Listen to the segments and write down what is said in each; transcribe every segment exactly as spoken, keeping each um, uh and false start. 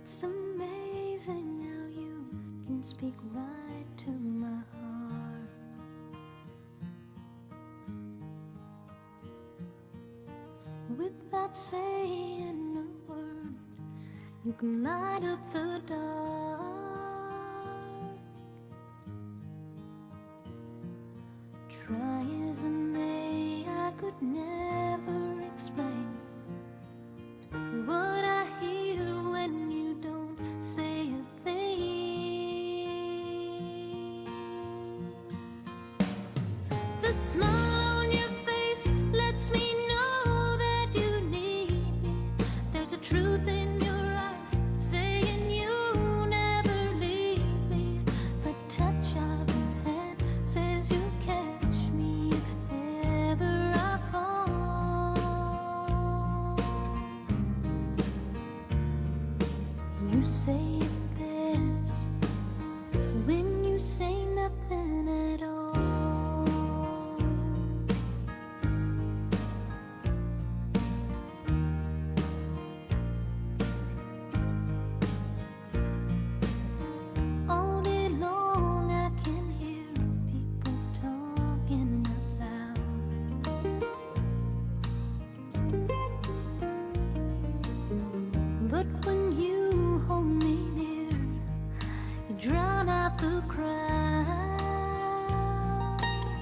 It's amazing how you can speak right to my heart. Without saying a word, you can light up the dark. Try as I may, I could never explain what I hear when you don't say a thing. The smile on your face lets me know that you need me. There's a truth in your eyes saying you never leave me. The touch of your hand says you catch me if ever I fall. You say it best when you say nothing at all. All day long I can hear people talking out loud. But when you hold me near, you drown out the crowd.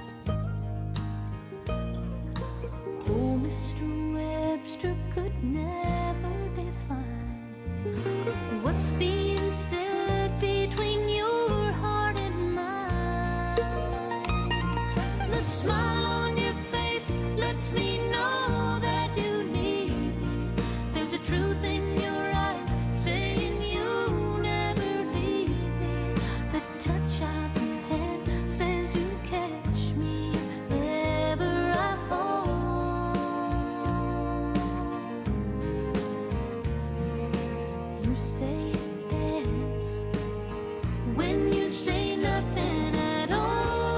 Oh, Mister Webster could never define what's being said between your heart and mine. The smile on your face lets me know that you need me. There's a truth in your eyes saying you never leave me. The touch of your hand says you catch me if ever I fall. You say it best when you say nothing at all.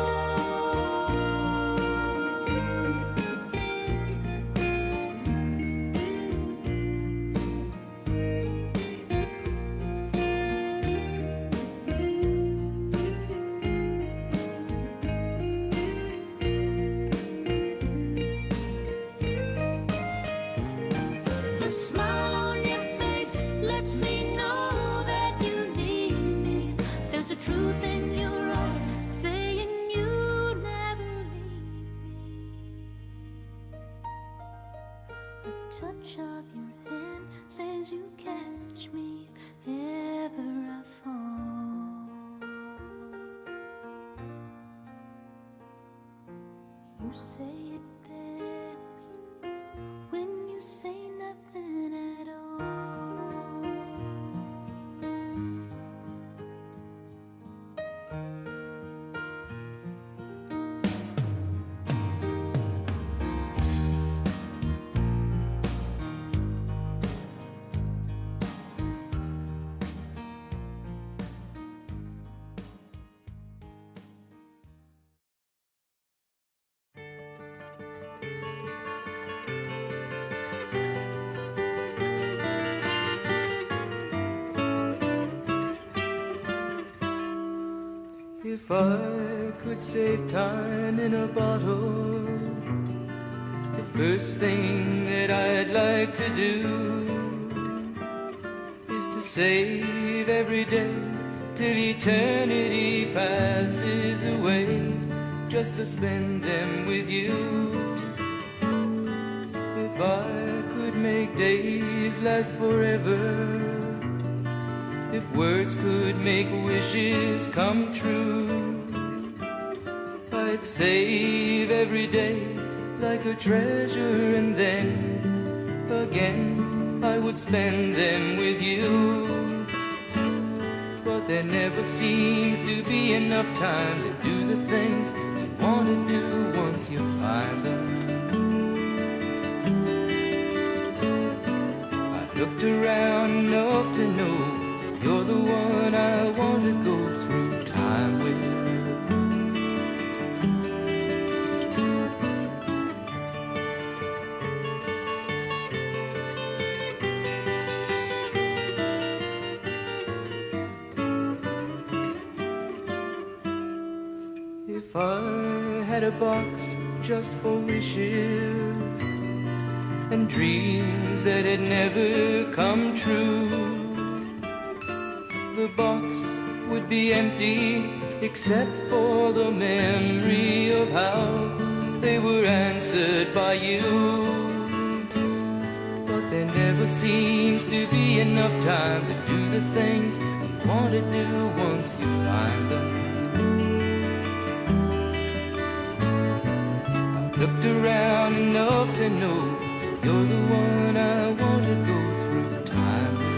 The smile on your face lets me know that you need me. There's a truth in your eyes saying you never leave me. The touch of your hand says you catch me if ever I fall. You say it best when you say nothing at all. If I could save time in a bottle, the first thing that I'd like to do is to save every day till eternity passes away, just to spend them with you. If I could make days last forever, if words could make wishes come true, I'd save every day like a treasure, and then again I would spend them with you. But there never seems to be enough time to do the things you want to do once you find them. I've looked around enough to know you're the one I want to go through time with. If I had a box just for wishes and dreams that had never come true, the box would be empty except for the memory of how they were answered by you. But there never seems to be enough time to do the things you want to do once you find them. I've looked around enough to know you're the one I want to go through time with.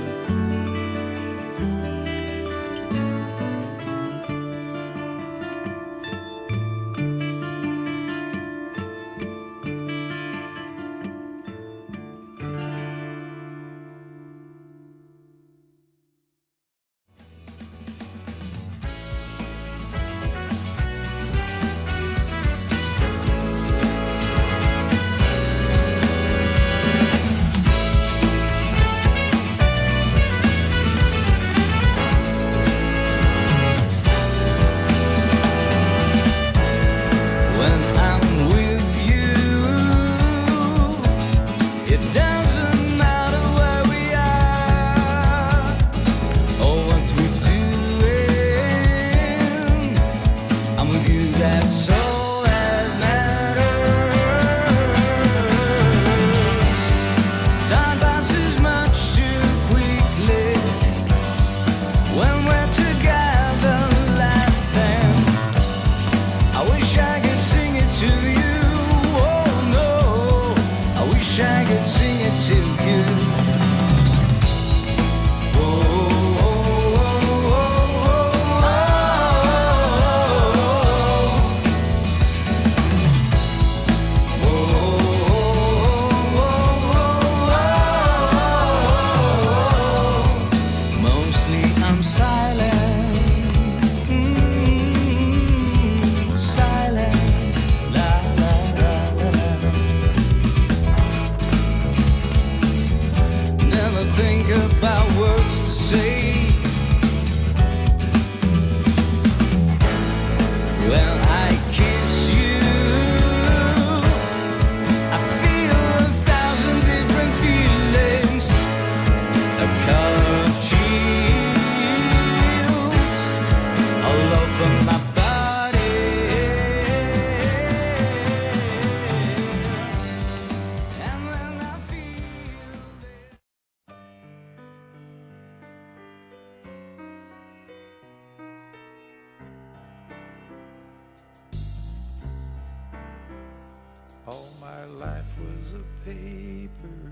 All my life was a paper,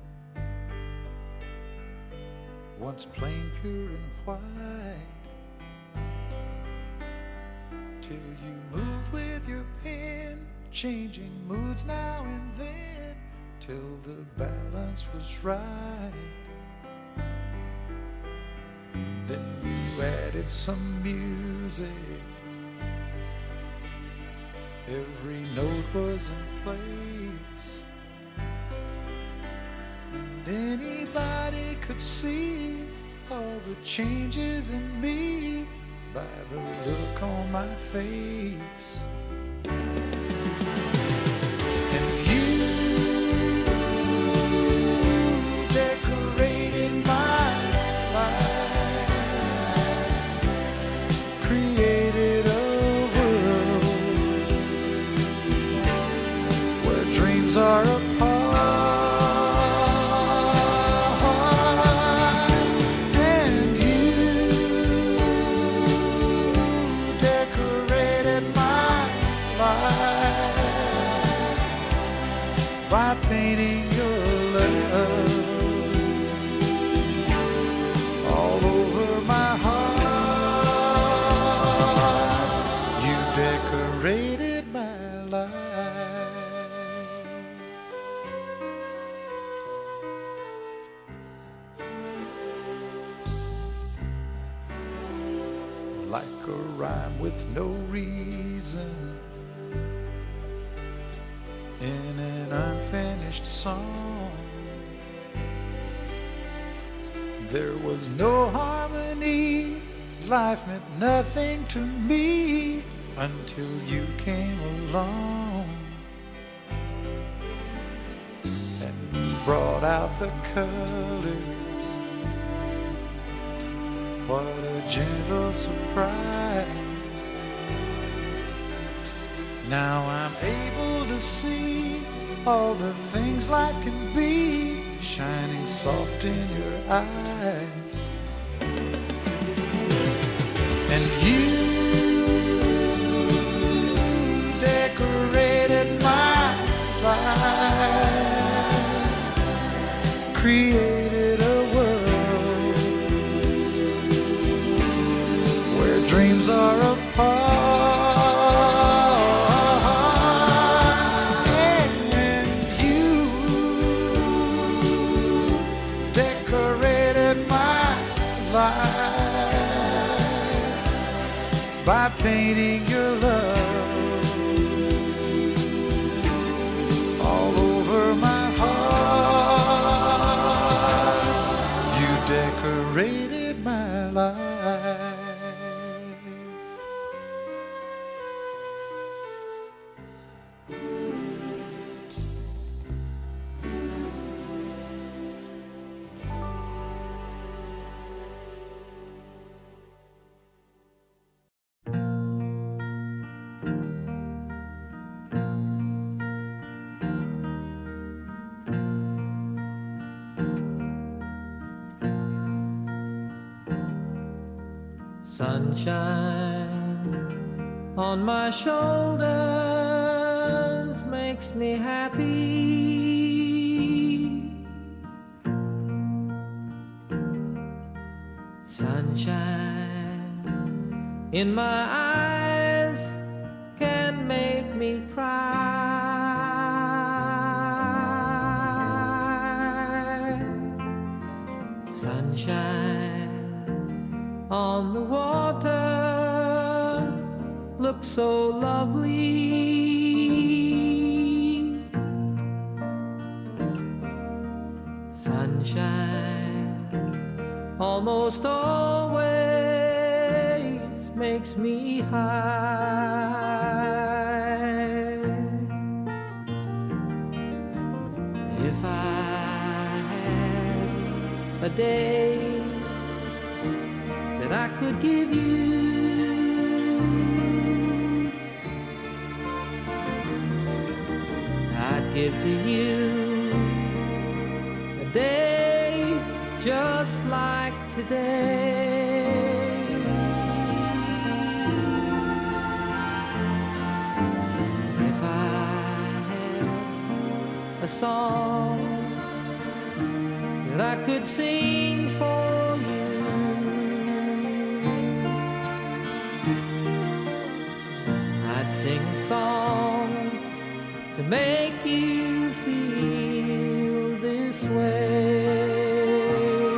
once plain, pure and white, till you moved with your pen, changing moods now and then, till the balance was right. Then you added some music, every note was in place, and anybody could see all the changes in me by the look on my face. And you decorated my life, created a dreams are apart, and you decorated my life by painting your love all over my heart. You decorated my life. Like a rhyme with no reason in an unfinished song, there was no harmony, life meant nothing to me until you came along and brought out the colors. What a gentle surprise. Now I'm able to see all the things life can be, shining soft in your eyes. And you decorated my life, created a world where dreams are apart. And you decorated my life by painting your love all over my heart. You decorated my life. Sunshine on my shoulders makes me happy. Sunshine in my eyes can make me cry. Sunshine on the water looks so lovely. Sunshine almost always makes me high. If I had a day that I could give you, I'd give to you a day just like today. If I had a song that I could sing for you, sing a song to make you feel this way.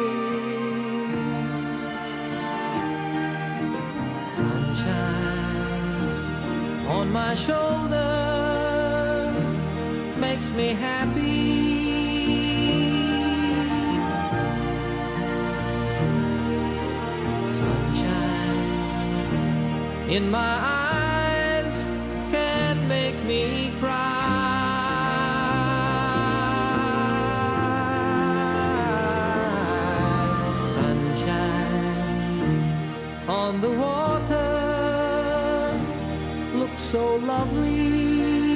Sunshine on my shoulders makes me happy. Sunshine in my eyes make me cry. Sunshine on the water looks so lovely.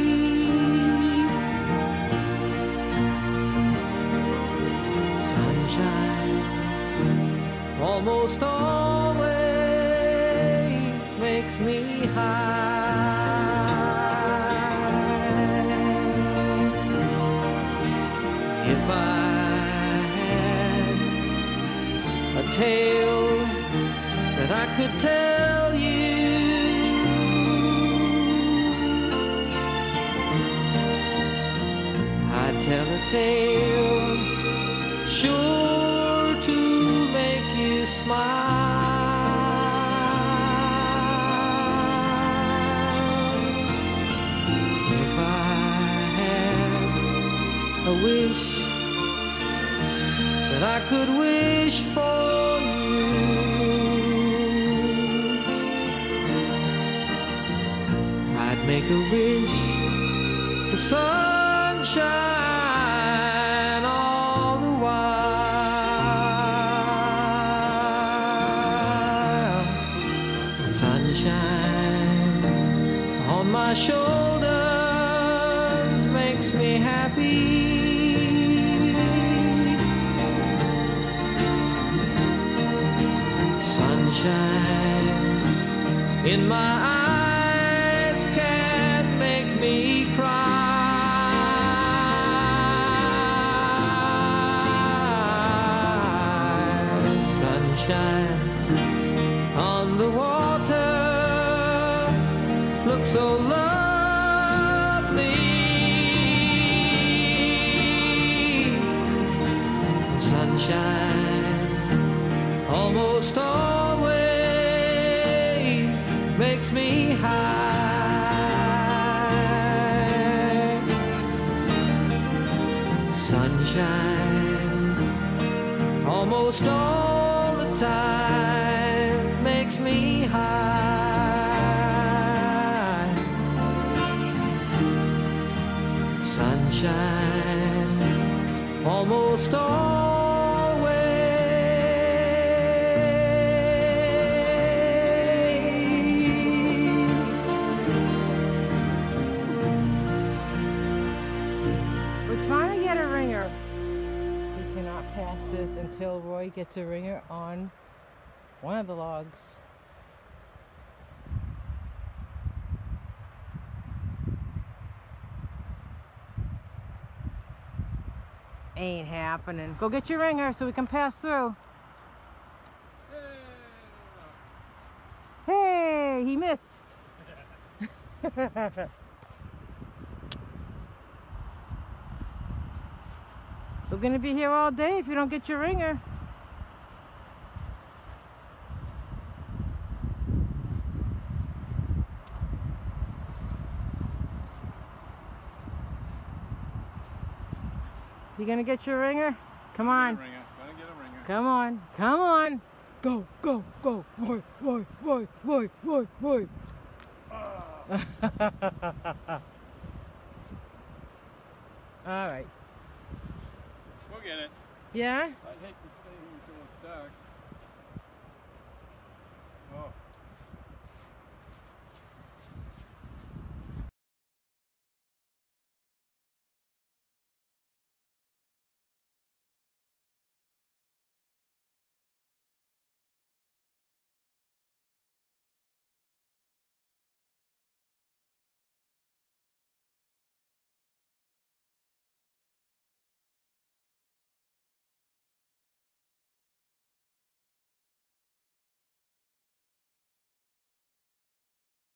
Sunshine almost always makes me high. If I had a tale that I could tell you, I'd tell a tale sure to make you smile. If I had a wish that I could wish for you, make a wish for sunshine all the while. Sunshine on my shoulders makes me happy. Sunshine in my eyes can't make me cry. Sunshine on the water looks so lovely. Sunshine almost always makes me high. Sunshine almost all the time makes me high. Sunshine almost always. We're trying to get a ringer. We cannot pass this until Roy gets a ringer on one of the logs. Ain't happening. Go get your ringer so we can pass through. Hey, he missed. We're gonna be here all day if you don't get your ringer. You gonna get your ringer? Come on. Gonna get a ringer. Come on. Come on. Go, go, go. Roy, Roy, Roy, Roy, Roy, Roy. All right. We'll get it. Yeah? I'd hate to stay here until it's dark.